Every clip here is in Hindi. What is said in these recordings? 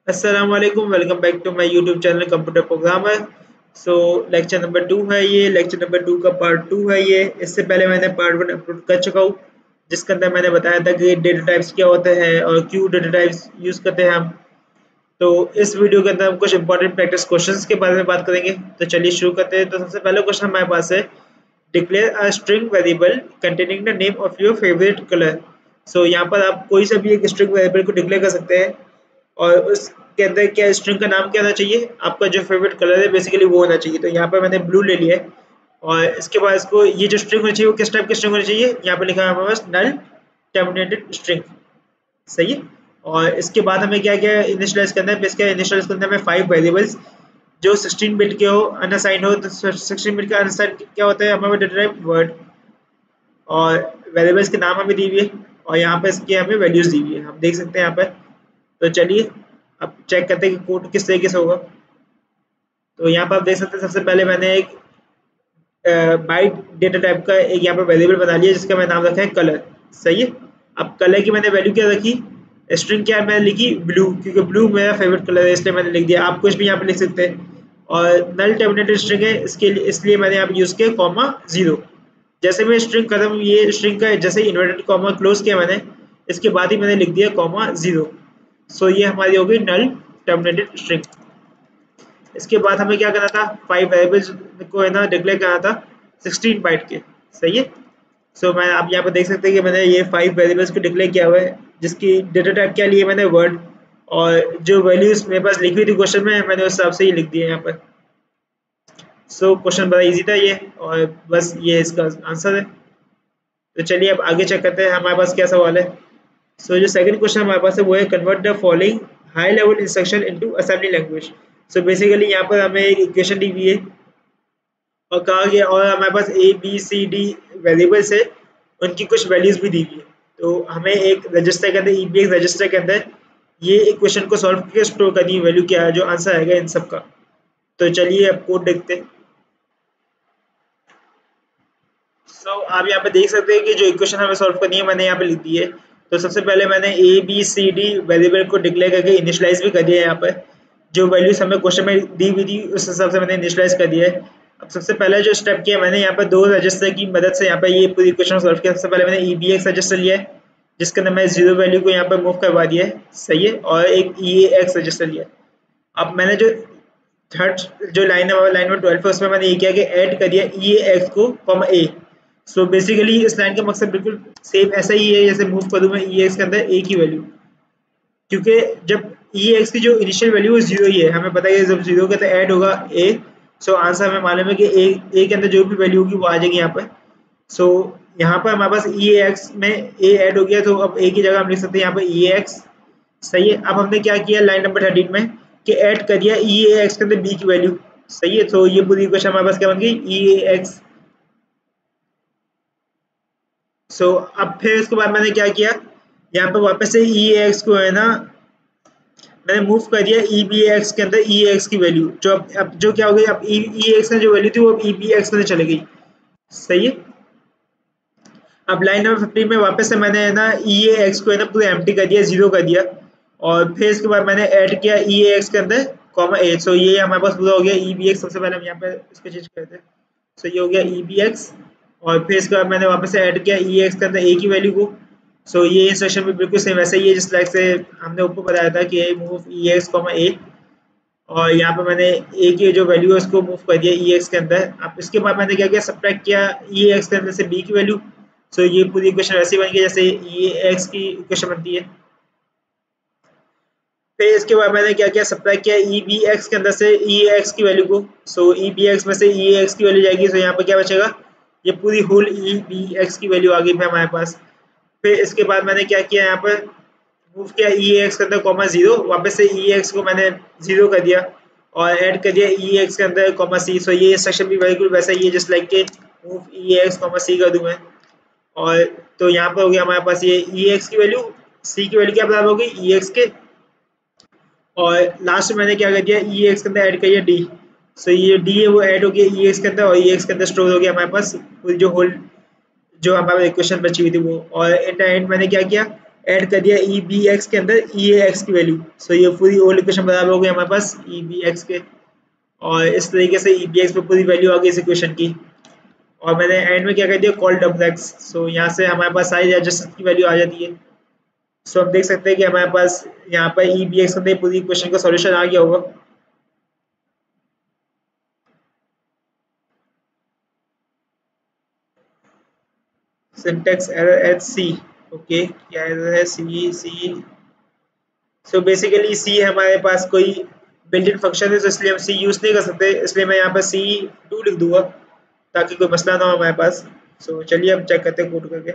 अस्सलाम वालेकुम, welcome back to my YouTube channel computer programmer. So lecture number 2 है ये, लेक्चर नंबर 2 का पार्ट 2 है ये। इससे पहले मैंने पार्ट 1 अपलोड कर चुका हूँ, जिसके अंदर मैंने बताया था कि डेटा टाइप्स क्या होते हैं और क्यों डेटा टाइप्स यूज़ करते हैं हम। तो इस वीडियो के अंदर हम कुछ इंपॉर्टेंट प्रैक्टिस क्वेश्चंस के बारे में बात करेंगे। तो चलिए शुरू करते हैं। तो सबसे पहला क्वेश्चन हमारे पास है, declare a string variable containing the name of your favourite colour. So यहाँ पर आप कोई सा भी एक स्ट्रिंग वेरिएबल को डिक्लेयर कर सकते हैं और उसके अंदर क्या स्ट्रिंग का नाम क्या होना चाहिए, आपका जो फेवरेट कलर है बेसिकली वो होना चाहिए। तो यहाँ पर मैंने ब्लू ले लिया है और इसके बाद इसको ये जो स्ट्रिंग होनी चाहिए वो किस टाइप की स्ट्रिंग होनी चाहिए, यहाँ पर लिखा है हमारे पास नल टर्मिनेटेड स्ट्रिंग। सही है। और इसके बाद हमें क्या क्या इनिशियलाइज करना है, इसका इनिशियलाइज करना है हमें 5 वेरिएबल्स जो 16 बिट के हो, अनअसाइंड हो। तो 16 बिट का अनअसाइंड क्या होता है, हमें डेटा टाइप वर्ड और वेरिएबल्स के नाम हमें दी हुई है और यहाँ पे इसकी हमें वैल्यूज दी हुई है, हम देख सकते हैं यहाँ पर। तो चलिए अब चेक करते हैं कि कोड किस तरीके से होगा। तो यहाँ पर आप देख सकते हैं सबसे पहले मैंने एक बाइट डेटा टाइप का एक यहाँ पर वेरिएबल बना लिया जिसका मैंने नाम रखा है कलर। सही है। अब कलर की मैंने वैल्यू क्या रखी, स्ट्रिंग क्या मैंने लिखी ब्लू, क्योंकि ब्लू मेरा फेवरेट कलर है इसलिए मैंने लिख दिया। आप कुछ भी यहाँ पे लिख सकते हैं। और नल टर्मिनेटेड स्ट्रिंग है इसके लिए, इसलिए मैंने यहाँ पे यूज किया कॉमा 0। जैसे मैं स्ट्रिंग खत्म, ये स्ट्रिंग का जैसे इन्वर्टेड कॉमा क्लोज किया मैंने, इसके बाद ही मैंने लिख दिया कॉमा 0। सो ये हमारी हो गई नल टर्मिनेटेड स्ट्रिंग। इसके बाद हमें क्या करना था, 5 वेरिएबल्स को है ना डिक्लेयर करना था 16 बाइट के। सही है। सो मैं आप यहाँ पर देख सकते हैं कि मैंने ये 5 वेरिएबल्स को डिक्लेयर किया हुआ है, जिसकी डेटा टाइप क्या लिए मैंने वर्ड, और जो वैल्यूज मेरे पास लिखी हुई थी क्वेश्चन में मैंने उस हिसाब से ही लिख दिया यहाँ पर। सो क्वेश्चन बड़ा इजी था ये, और बस ये इसका आंसर है। तो चलिए अब आगे चेक करते हैं हमारे पास क्या सवाल है। सो जो सेकंड क्वेश्चन हमारे पास है वो है, convert the following high level instruction into assembly language. So basically यहाँ पर हमें एक इक्वेशन दी हुई है और कहा गया, और हमारे पास A B C D variables है, उनकी कुछ वैल्यूज भी दी हुई है। तो हमें एक रजिस्टर के अंदर, ईबीएक्स रजिस्टर के अंदर ये इक्वेशन को सॉल्व करके स्टोर करनी है वैल्यू क्या है, जो आंसर आएगा इन सब का। तो चलिए अब कोड देखते हैं। आप यहाँ पे देख सकते हैं कि जो इक्वेशन हमें सॉल्व करनी है मैंने यहाँ पे लिख दी है। तो सबसे पहले मैंने A B C D variable को डिक्लेयर करके इनिशियलाइज भी कर दिया है। यहाँ पर जो वैल्यूज हमें क्वेश्चन में दी हुई थी उस हिसाब से मैंने इनिशियलाइज कर दिया है। अब सबसे पहले जो स्टेप किया मैंने यहाँ पर, दो रजिस्टर की मदद से यहाँ पर ये पूरी इक्वेशन सॉल्व किया। सबसे पहले मैंने ई बी एक्स रजिस्टर लिया है जिसके अंदर मैं 0 वैल्यू को यहाँ पर मूव करवा दिया है। सही है। और एक ई एक्स रजिस्टर लिया है। अब मैंने जो थर्ड जो लाइन है, लाइन नंबर 12 है, उसमें मैंने ये किया कि ऐड कर दिया ई एक्स को कॉमा ए। सो बेसिकली इस लाइन का मकसद बिल्कुल सेम ऐसा ही है, जैसे मूव करूँ मैं ई एक्स के अंदर ए की वैल्यू, क्योंकि जब ई एक्स की जो इनिशियल वैल्यू है 0 ही है, हमें पता है जब 0 के अंदर ऐड होगा ए। सो आंसर हमें मालूम है कि ए के अंदर जो भी वैल्यू होगी वो आ जाएगी यहाँ पर। सो यहाँ पर हमारे पास ई एक्स में ए ऐड हो गया, तो अब ए की जगह हम लिख सकते हैं यहाँ पर ई एक्स। सही है। अब हमने क्या किया लाइन नंबर 13 में कि ऐड कर दिया ई एक्स के अंदर बी की वैल्यू। सही है। तो ये पूरी इक्वेशन हमारे पास क्या बन गई, ई एक्स। अब फिर उसके बाद मैंने क्या किया, यहाँ पर वापस से ई एक्स को है ना मैंने मूव कर दिया ई बी एक्स के अंदर ई एक्स की वैल्यू, जो अब जो क्या हो गई, अब ई एक्स में जो वैल्यू थी वो अब ई बी एक्स में चली गई। सही है। अब लाइन नंबर 15 में वापस से मैंने है ना ई एक्स को है ना पूरा एम्प्टी कर दिया, 0 कर दिया, और फिर इसके बाद मैंने ऐड किया ई एक्स के अंदर कॉमा ए। सो ये हमारे पास पूरा हो गया ई बी एक्स। सबसे पहले हम यहाँ पे इसको चेंज करते हैं। सो ये हो गया ई बी एक्स, और फिर इसके बाद मैंने वापस से ऐड किया ई एक्स के अंदर ए की वैल्यू को। सो ये इंस्ट्रक्शन भी बिल्कुल सेम वैसे ही है जिस लाइक से हमने ऊपर बताया था कि move E X comma A, और यहाँ पे मैंने ए की जो वैल्यू है उसको मूव कर दिया ई एक्स के अंदर। अब इसके बाद मैंने क्या किया, सब्ट्रैक्ट किया ई एक्स के अंदर से बी की वैल्यू। सो ये पूरी इक्वेशन वैसे ही बन गई जैसे ई एक्स की इक्वेशन बनती है। फिर इसके बाद मैंने क्या किया, सब्ट्रैक्ट किया ई बी एक्स के अंदर से ई एक्स की वैल्यू को। सो ई बी एक्स में से ई एक्स की वैल्यू जाएगी, सो यहाँ पर क्या बचेगा, ये पूरी होल ई बी एक्स की वैल्यू आ गई फिर हमारे पास। फिर इसके बाद मैंने क्या किया, यहाँ पर मूव किया ई एक्स के अंदर कॉमा 0, वापस से ई एक्स को मैंने 0 कर दिया और ऐड कर दिया ई एक्स के अंदर कॉमा सी। सो ये इंस्ट्रक्शन भी बिल्कुल वैसा ही है जिस लाइक के move E X comma C कर दूं मैं। और तो यहाँ पर हो गया हमारे पास ये ई एक्स की वैल्यू, सी की वैल्यू क्या बराबर हो गई ई एक्स के, और लास्ट में मैंने क्या कर दिया, ई एक्स के अंदर ऐड कर दिया डी। सो ये डी है वो ऐड हो गया ई एक्स के अंदर, और ई एक्स के अंदर स्टोर हो गया हमारे पास पूरी जो होल जो हमारे इक्वेशन बची हुई थी वो। और इन द एंड मैंने क्या किया, ऐड कर दिया ई बी एक्स के अंदर ई ए एक्स की वैल्यू। सो ये पूरी ओल्ड इक्वेशन बराबर हो गई हमारे पास ई बी एक्स के, और इस तरीके से ई बी एक्स पे पूरी वैल्यू आ गई इस इक्वेशन की। और मैंने एंड में क्या कर दिया, कॉल डबल एक्स। सो यहाँ से हमारे पास सारी एडजस्टेंस की वैल्यू आ जाती है। सो हम देख सकते हैं कि हमारे पास यहाँ पर ई बी एक्स के अंदर पूरी इक्वेशन का सॉल्यूशन आ गया होगा। Syntax error at C, okay, क्या एरर है, सी। सो बेसिकली सी हमारे पास कोई बिल्ट इन फंक्शन है, तो इसलिए हम सी यूज नहीं कर सकते, इसलिए मैं यहाँ पर सी टू लिख दूंगा ताकि कोई मसला ना हो हमारे पास। सो चलिए हम चेक करते हैं कोड करके।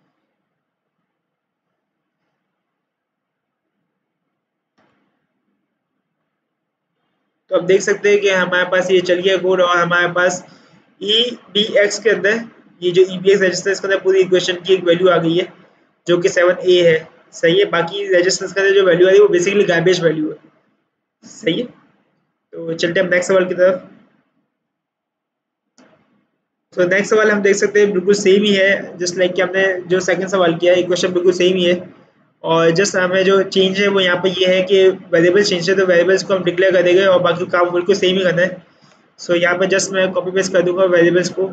तो आप देख सकते हैं कि हमारे पास ये चल गया कोड, और हमारे पास ई बी एक्स के अंदर ये जो ई बी एक्स रजिस्टर इसके अंदर पूरी इक्वेशन की एक वैल्यू आ गई है जो कि 7a है। सही है, बाकी रजिस्टर्स के अंदर जो वैल्यू आ रही है वो बेसिकली गार्बेज वैल्यू है। सही है, तो चलते हैं नेक्स्ट सवाल की तरफ। तो नेक्स्ट सवाल हम देख सकते हैं बिल्कुल सेम ही है, जस्ट लाइक कि हमने जो सेकंड सवाल किया है, इक्वेशन बिल्कुल सेम ही है। और जस्ट हमें जो चेंज है वो यहाँ पे ये है कि वेरिएबल चेंज है, तो वेरिएबल्स को हम डिक्लेयर कर देंगे और बाकी काम बिल्कुल सेम ही करना है। सो यहाँ पे जस्ट मैं कॉपी पेस्ट कर दूंगा वेरिएबल्स को।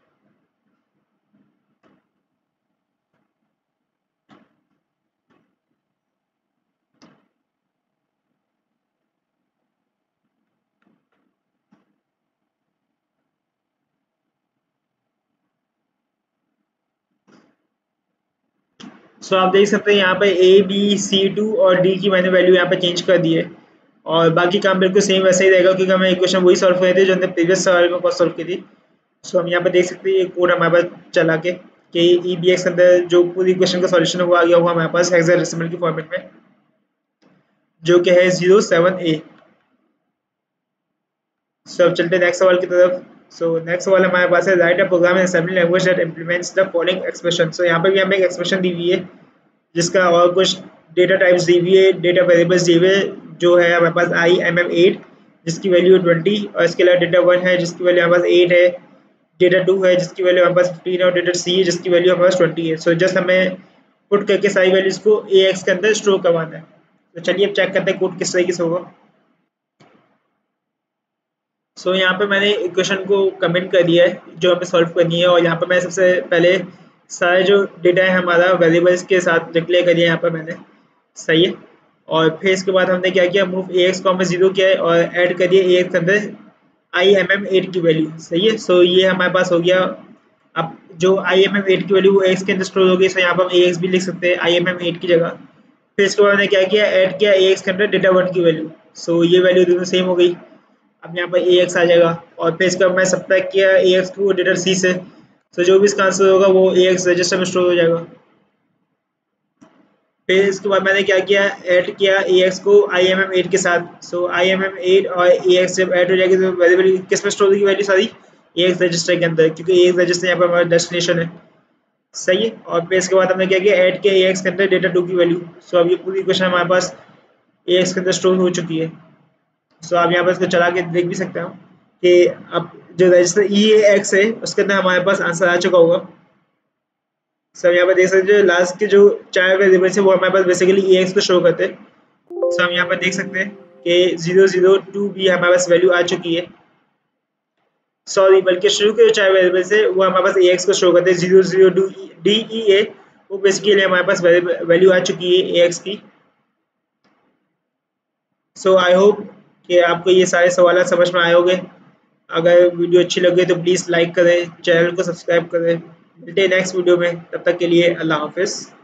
सो आप देख सकते हैं यहाँ पे ए बी सी टू और डी की मैंने वैल्यू यहाँ पे चेंज कर दी है, और बाकी काम बिल्कुल सेम वैसे ही रहेगा क्योंकि हमें इक्वेशन वही सॉल्व करे थे जो हमने प्रीवियस सवाल में सॉल्व की थी। सो हम यहाँ पे देख सकते हैं ये कोड हमारे पास चला के कि ई बी एक्स अंदर जो पूरी इक्वेशन का सॉल्यूशन है वो आ गया हुआ हमारे पास हेक्साडेसिमल की फॉर्मेट में, जो कि है 07a। सो अब चलते हैं नेक्स्ट सवाल की तरफ। सो नेक्स्ट सवाल हमारे पास है write a program in assembly language that implements the following expression. So यहाँ पे भी हमें एक एक्सप्रेशन दी हुई है जिसका और कुछ डेटा टाइप्स दी हुई है, डेटा वेरिएबल्स दी हुए, जो है हमारे पास आई एम एम एट जिसकी वैल्यू 20, और इसके अलावा डेटा वन है जिसकी वैल्यू हमारे पास 8 है, डेटा टू है जिसकी वैल्यू हमारे पास 15 है, और डेटा सी है जिसकी वैल्यू हमारे पास 20 है। सो जस्ट हमें पुट करके सारी वैल्यूज को ए एक्स के अंदर स्टोर करवाना है। तो चलिए अब चेक करते हैं कोड किस तरीके से होगा। सो यहाँ पे मैंने इक्वेशन को कमेंट कर दिया है जो हमें सॉल्व करनी है, और यहाँ पे मैं सबसे पहले सारे जो डेटा है हमारा वेरिएबल्स के साथ डिक्लेयर कर दिया यहाँ पर मैंने। सही है, और फिर इसके बाद हमने क्या किया, मूव ए एक्स को हमने जीरो किया है और ऐड कर दिया ए एक्स के अंदर आई एम एम एट की वैल्यू। सही है, सो ये हमारे पास हो गया। अब जो आई एम एम एट की वैल्यू वो एक्स के अंदर स्टोर हो गई, सो यहाँ पर हम ए एक्स भी लिख सकते हैं आई एम एम एट की जगह। फिर इसके बाद मैंने क्या किया, ऐड किया ए एक्स के अंदर डेटा वन की वैल्यू। सो ये वैल्यू दोनों सेम हो गई। अब यहाँ पर ए एक्स आ जाएगा, और फिर इसका मैं सब्ट्रैक्ट किया ए एक्स को डेटा सी से, तो जो भी इसका आंसर होगा वो ए एक्स रजिस्टर में स्टोर हो जाएगा। फिर इसके बाद मैंने क्या किया, ऐड किया ए एक्स को आई एम एम एट के साथ। So I M M eight और ए एक्स जब ऐड हो जाएगी तो वेरिएबल किस में स्टोर होगी वैल्यू सारी, ए एक्स रजिस्टर के अंदर, क्योंकि ए एक्स रजिस्टर यहाँ पर हमारा डेस्टिनेशन है। सही है, और फिर इसके बाद हमने क्या किया, ऐड किया ए एक्स के अंदर डेटा टू की वैल्यू। सो अब ये पूरी क्वेश्चन हमारे पास ए एक्स के अंदर स्टोर हो चुकी है। सो आप यहाँ पर इसको चला के देख भी सकते हो कि अब जो रजिस्टर ई एक्स है उसके अंदर हमारे पास आंसर आ चुका होगा। सो यहाँ पर देख सकते हो लास्ट के जो चार वेरिएबल्स है वो हमारे पास बेसिकली ई एक्स को शो करते हैं। सो हम यहाँ पर देख सकते हैं कि 002 भी हमारे पास वैल्यू आ चुकी है। सॉरी, बल्कि शुरू के जो चार वेरिएबल्स है वो हमारे पास ए एक्स को शो करते हैं। 002 डी ई ए वो बेसिकली हमारे पास वैल्यू आ चुकी है ए एक्स की। सो आई होप कि आपको ये सारे सवाल समझ में आए होंगे। अगर वीडियो अच्छी लगे तो प्लीज़ लाइक करें, चैनल को सब्सक्राइब करें। मिलते हैं नेक्स्ट वीडियो में, तब तक के लिए अल्लाह हाफिज़।